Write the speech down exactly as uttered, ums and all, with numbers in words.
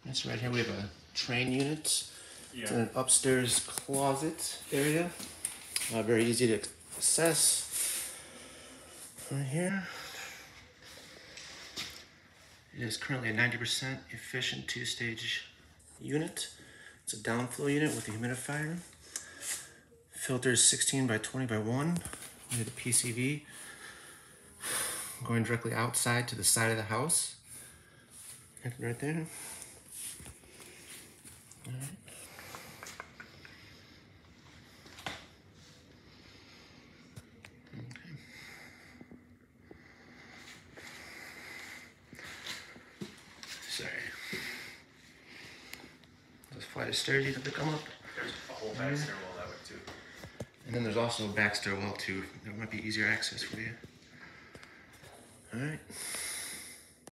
This right here we have a train unit. Yeah. It's in an upstairs closet area. Uh, very easy to access. Right here. It is currently a ninety percent efficient two-stage unit. It's a downflow unit with a humidifier. Filter is sixteen by twenty by one. We have the P C V going directly outside to the side of the house. Right there. All right. Okay. Sorry. Those flight of stairs you have to come up. There's a whole back Yeah. stairwell that way too. And then there's also a back stairwell too. That might be easier access for you. All right.